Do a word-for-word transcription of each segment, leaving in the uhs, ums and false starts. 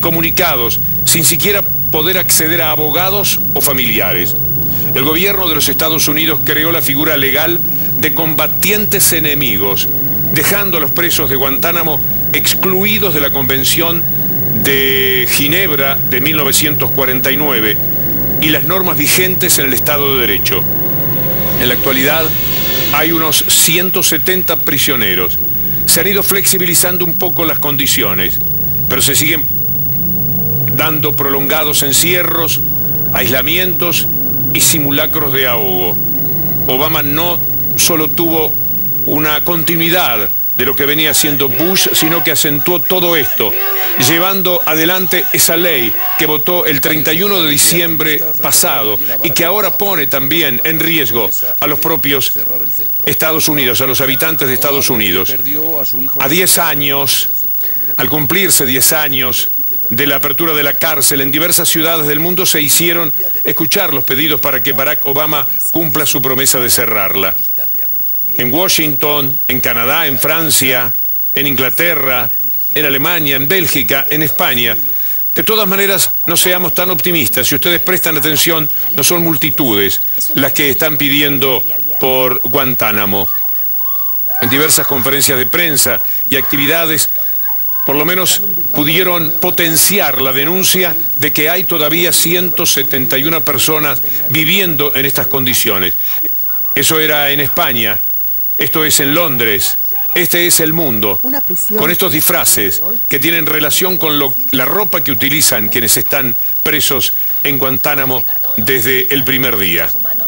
incomunicados, sin siquiera poder acceder a abogados o familiares. El gobierno de los Estados Unidos creó la figura legal de combatientes enemigos, dejando a los presos de Guantánamo excluidos de la Convención de Ginebra de mil novecientos cuarenta y nueve y las normas vigentes en el Estado de Derecho. En la actualidad hay unos ciento setenta prisioneros. Se han ido flexibilizando un poco las condiciones, pero se siguen dando prolongados encierros, aislamientos y simulacros de ahogo. Obama no solo tuvo una continuidad de lo que venía haciendo Bush, sino que acentuó todo esto, llevando adelante esa ley que votó el treinta y uno de diciembre pasado y que ahora pone también en riesgo a los propios Estados Unidos, a los habitantes de Estados Unidos. A diez años, al cumplirse diez años de la apertura de la cárcel, en diversas ciudades del mundo se hicieron escuchar los pedidos para que Barack Obama cumpla su promesa de cerrarla. En Washington, en Canadá, en Francia, en Inglaterra, en Alemania, en Bélgica, en España. De todas maneras, no seamos tan optimistas. Si ustedes prestan atención, no son multitudes las que están pidiendo por Guantánamo. En diversas conferencias de prensa y actividades, por lo menos pudieron potenciar la denuncia de que hay todavía ciento setenta y una personas viviendo en estas condiciones. Eso era en España, esto es en Londres, este es el mundo, con estos disfraces que tienen relación con lo, la ropa que utilizan quienes están presos en Guantánamo desde el primer día.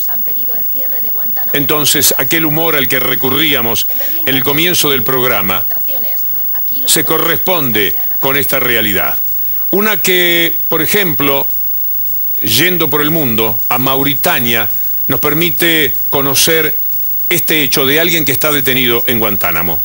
Entonces, aquel humor al que recurríamos en el comienzo del programa se corresponde con esta realidad. Una que, por ejemplo, yendo por el mundo, a Mauritania, nos permite conocer este hecho de alguien que está detenido en Guantánamo.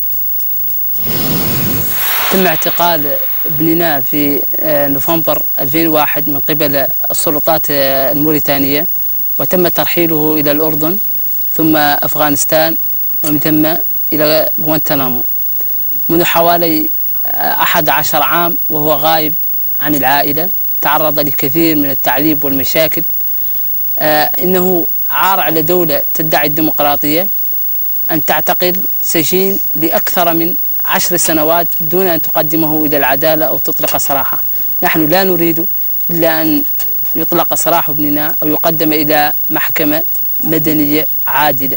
تم اعتقال ابننا في نوفمبر ألفين وواحد من قبل السلطات الموريتانية وتم ترحيله إلى الأردن ثم أفغانستان ومن ثم إلى غوانتنامو منذ حوالي أحد عشر عام وهو غايب عن العائلة. تعرض لكثير من التعذيب والمشاكل. إنه عار على دولة تدعي الديمقراطية أن تعتقل سجين لأكثر من عشر سنوات دون أن تقدمه إلى العدالة أو تطلق سراحه. نحن لا نريد إلا أن يطلق سراح ابننا أو يقدم إلى محكمة مدنية عادلة.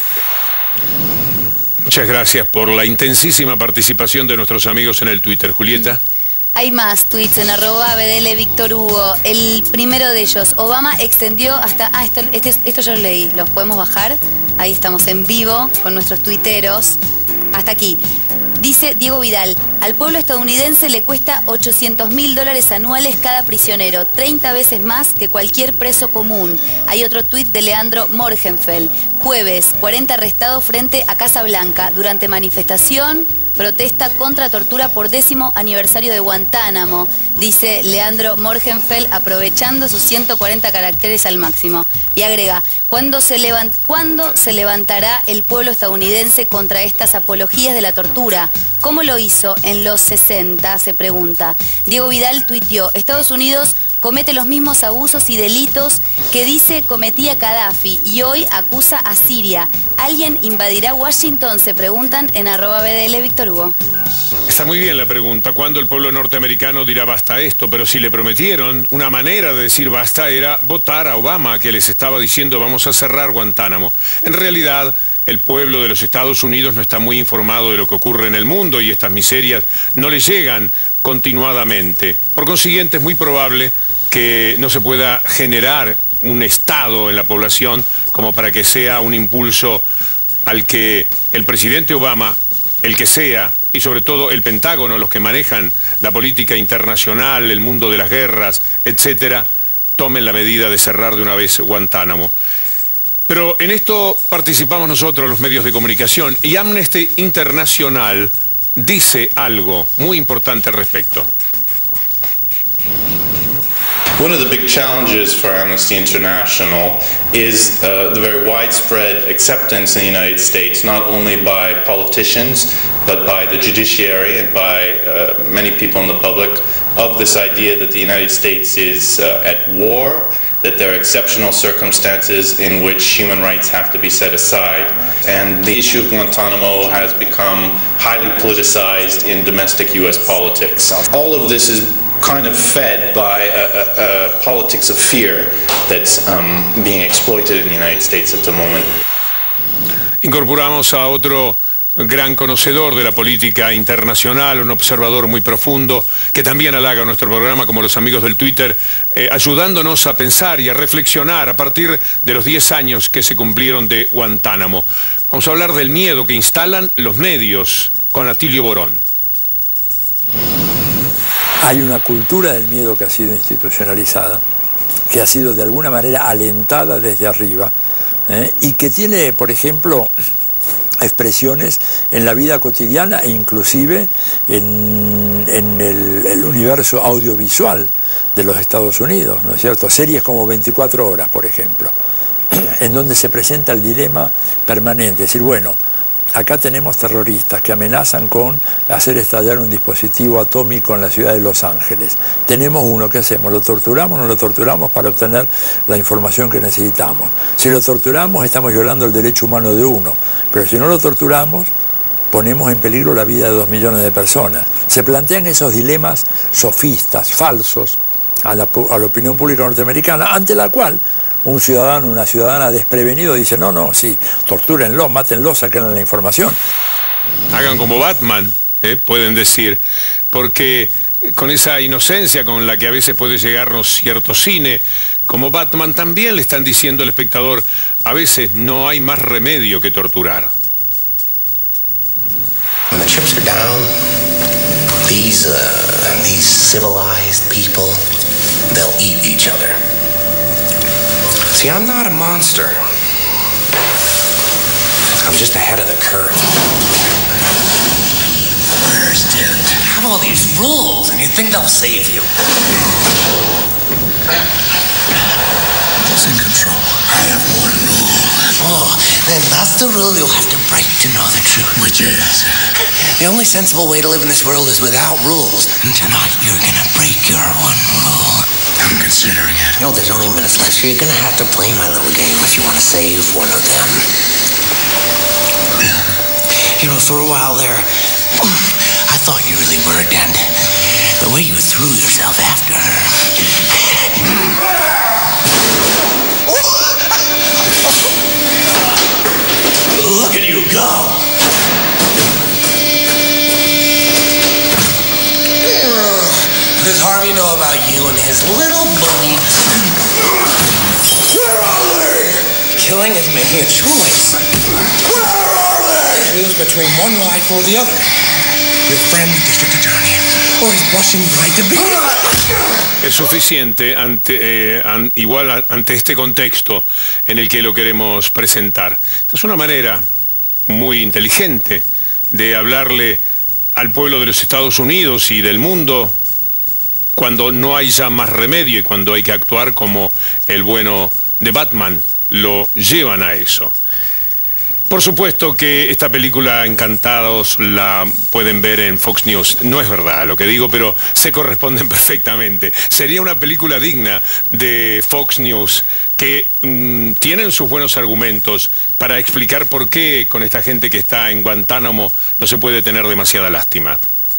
Muchas gracias por la intensísima participación de nuestros amigos en el Twitter. Julieta. Hay más tweets en arroba B D L Víctor Hugo. El primero de ellos, Obama extendió hasta... Ah, esto, este, esto ya lo leí, ¿los podemos bajar? Ahí estamos en vivo con nuestros tuiteros. Hasta aquí. Dice Diego Vidal, al pueblo estadounidense le cuesta ochocientos mil dólares anuales cada prisionero, treinta veces más que cualquier preso común. Hay otro tuit de Leandro Morgenfeld. Jueves, cuarenta arrestados frente a Casa Blanca durante manifestación, protesta contra tortura por décimo aniversario de Guantánamo, dice Leandro Morgenfeld, aprovechando sus ciento cuarenta caracteres al máximo. Y agrega, ¿cuándo se, levant ¿cuándo se levantará el pueblo estadounidense contra estas apologías de la tortura? ¿Cómo lo hizo en los sesenta? Se pregunta. Diego Vidal tuiteó, Estados Unidos comete los mismos abusos y delitos que dice cometía Gaddafi y hoy acusa a Siria. ¿Alguien invadirá Washington? Se preguntan en arroba B D L Víctor Hugo. Está muy bien la pregunta, ¿cuándo el pueblo norteamericano dirá basta esto? Pero si le prometieron, una manera de decir basta era votar a Obama, que les estaba diciendo vamos a cerrar Guantánamo. En realidad, el pueblo de los Estados Unidos no está muy informado de lo que ocurre en el mundo y estas miserias no le llegan continuadamente. Por consiguiente, es muy probable que no se pueda generar un estado en la población como para que sea un impulso al que el presidente Obama, el que sea, y sobre todo el Pentágono, los que manejan la política internacional, el mundo de las guerras, etcétera, tomen la medida de cerrar de una vez Guantánamo. Pero en esto participamos nosotros, los medios de comunicación, y Amnesty Internacional dice algo muy importante al respecto. One of the big challenges for Amnesty International is uh, the very widespread acceptance in the United States, not only by politicians, but by the judiciary and by uh, many people in the public, of this idea that the United States is uh, at war, that there are exceptional circumstances in which human rights have to be set aside. And the issue of Guantanamo has become highly politicized in domestic U S politics. All of this is kind of fed by a, a, a politics of fear that's um, being exploited in the United States at the moment. Incorporamos a otro gran conocedor de la política internacional, un observador muy profundo, que también halaga nuestro programa, como los amigos del Twitter, eh, ayudándonos a pensar y a reflexionar a partir de los diez años que se cumplieron de Guantánamo. Vamos a hablar del miedo que instalan los medios con Atilio Borón. Hay una cultura del miedo que ha sido institucionalizada, que ha sido de alguna manera alentada desde arriba, eh, y que tiene, por ejemplo, expresiones en la vida cotidiana e inclusive en, en el, el universo audiovisual de los Estados Unidos, ¿no es cierto? Series como veinticuatro horas, por ejemplo, en donde se presenta el dilema permanente, es decir, bueno, acá tenemos terroristas que amenazan con hacer estallar un dispositivo atómico en la ciudad de Los Ángeles. Tenemos uno, ¿qué hacemos? ¿Lo torturamos o no lo torturamos para obtener la información que necesitamos? Si lo torturamos, estamos violando el derecho humano de uno. Pero si no lo torturamos, ponemos en peligro la vida de dos millones de personas. Se plantean esos dilemas sofistas, falsos, a la, a la opinión pública norteamericana, ante la cual un ciudadano, una ciudadana desprevenido dice, no, no, sí, tortúrenlo, mátenlo, sáquenle la información. Hagan como Batman, ¿eh? Pueden decir, porque con esa inocencia con la que a veces puede llegarnos cierto cine, como Batman también le están diciendo al espectador, a veces no hay más remedio que torturar. When the chips are down, these, uh, these civilized people, they'll eat each other. See, I'm not a monster. I'm just ahead of the curve. Where's Dent? You have all these rules, and you think they'll save you. Who's in control? I have one rule. Oh, then that's the rule you'll have to break to know the truth. Which is? The only sensible way to live in this world is without rules. And tonight, you're gonna break your one rule. I'm considering it. No, there's only minutes left, so you're gonna have to play my little game if you want to save one of them. Yeah. You know, for a while there, I thought you really were, Dent. The way you threw yourself after her. Look at you go! What does Harvey know about you and his little bunny? Where are they? Killing is making a choice. Where are they? Choose between one life or the other. Your friend, the district attorney, or he's blushing bright to be. Es suficiente ante, eh, an, igual a, ante este contexto en el que lo queremos presentar. Esta es una manera muy inteligente de hablarle al pueblo de los Estados Unidos y del mundo cuando no hay ya más remedio y cuando hay que actuar como el bueno de Batman, lo llevan a eso. Por supuesto que esta película Encantados la pueden ver en Fox News. No es verdad lo que digo, pero se corresponden perfectamente. Sería una película digna de Fox News que mmm, tienen sus buenos argumentos para explicar por qué con esta gente que está en Guantánamo no se puede tener demasiada lástima.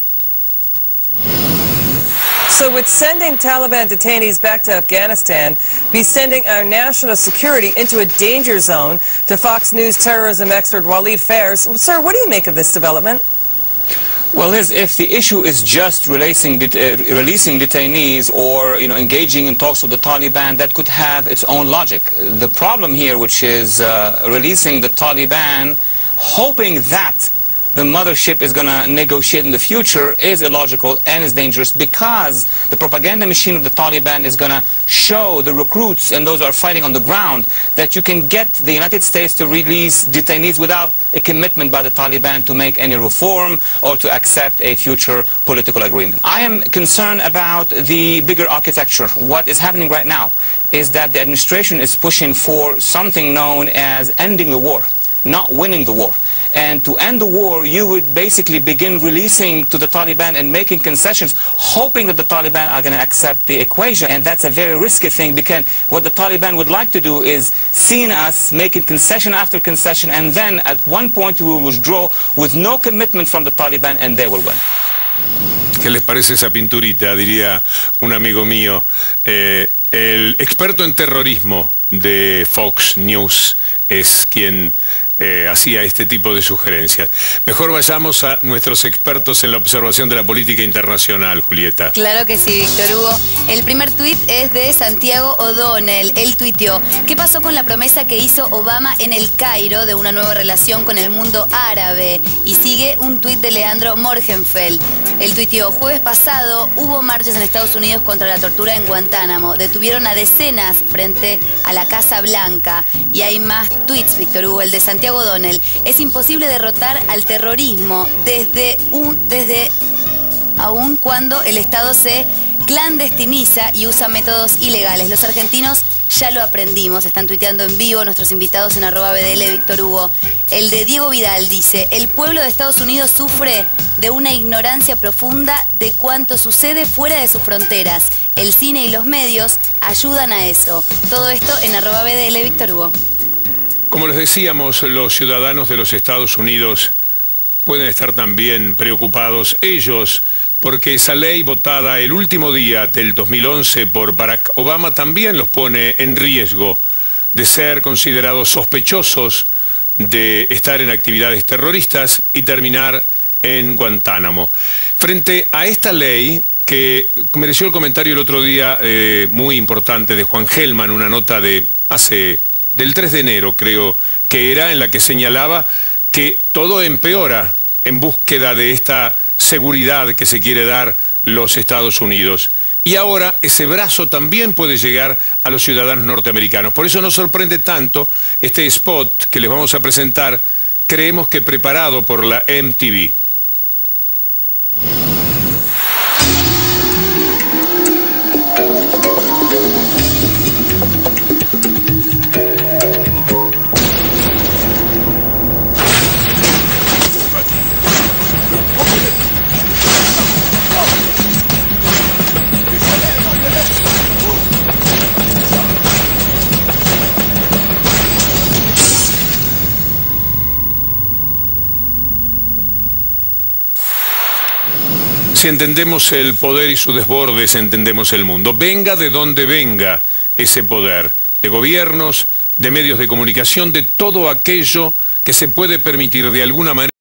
So would sending Taliban detainees back to Afghanistan be sending our national security into a danger zone? To Fox News terrorism expert Walid Fairs. Sir, what do you make of this development? Well, if the issue is just releasing, det uh, releasing detainees or you know, engaging in talks with the Taliban, that could have its own logic. The problem here, which is uh, releasing the Taliban, hoping that the mothership is going to negotiate in the future, is illogical and is dangerous, because the propaganda machine of the Taliban is going to show the recruits and those who are fighting on the ground that you can get the United States to release detainees without a commitment by the Taliban to make any reform or to accept a future political agreement. I am concerned about the bigger architecture. What is happening right now is that the administration is pushing for something known as ending the war, not winning the war. And to end the war, you would basically begin releasing to the Taliban and making concessions, hoping that the Taliban are going to accept the equation. And that's a very risky thing, because what the Taliban would like to do is seeing us making concession after concession, and then at one point we will withdraw with no commitment from the Taliban, and they will win. ¿Qué les parece esa pinturita? Diría un amigo mío. Eh, el experto en terrorismo de Fox News es quien eh, hacía este tipo de sugerencias. Mejor vayamos a nuestros expertos en la observación de la política internacional, Julieta. Claro que sí, Víctor Hugo. El primer tuit es de Santiago O'Donnell. Él tuiteó: ¿qué pasó con la promesa que hizo Obama en el Cairo de una nueva relación con el mundo árabe? Y sigue un tuit de Leandro Morgenfeld. Él tuiteó: jueves pasado hubo marchas en Estados Unidos contra la tortura en Guantánamo. Detuvieron a decenas frente a la Casa Blanca. Y hay más tweets, Víctor Hugo. El de Santiago O'Donnell: es imposible derrotar al terrorismo desde un, desde aun cuando el Estado se clandestiniza y usa métodos ilegales. Los argentinos ya lo aprendimos. Están tuiteando en vivo nuestros invitados en arroba B D L Víctor Hugo. El de Diego Vidal dice: el pueblo de Estados Unidos sufre de una ignorancia profunda de cuánto sucede fuera de sus fronteras. El cine y los medios ayudan a eso. Todo esto en arroba B D L Víctor Hugo. Como les decíamos, los ciudadanos de los Estados Unidos pueden estar también preocupados ellos, porque esa ley votada el último día del dos mil once por Barack Obama también los pone en riesgo de ser considerados sospechosos de estar en actividades terroristas y terminar en Guantánamo. Frente a esta ley, que mereció el comentario el otro día eh, muy importante de Juan Gelman, una nota de hace del tres de enero, creo que era, en la que señalaba que todo empeora en búsqueda de esta seguridad que se quiere dar los Estados Unidos. Y ahora ese brazo también puede llegar a los ciudadanos norteamericanos. Por eso nos sorprende tanto este spot que les vamos a presentar, creemos que preparado por la M T V. Si entendemos el poder y sus desbordes, entendemos el mundo. Venga de donde venga ese poder, de gobiernos, de medios de comunicación, de todo aquello que se puede permitir de alguna manera